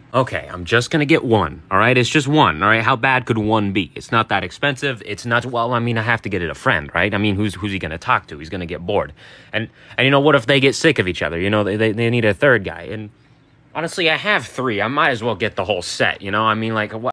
Okay, I'm just gonna get one, all right? It's just one, all right? How bad could one be? It's not that expensive. It's not, well, I mean, I have to get it a friend, right? I mean, who's he gonna talk to? He's gonna get bored. And you know, what if they get sick of each other? You know, they need a third guy. And honestly, I have three. I might as well get the whole set, you know? I mean, like, what?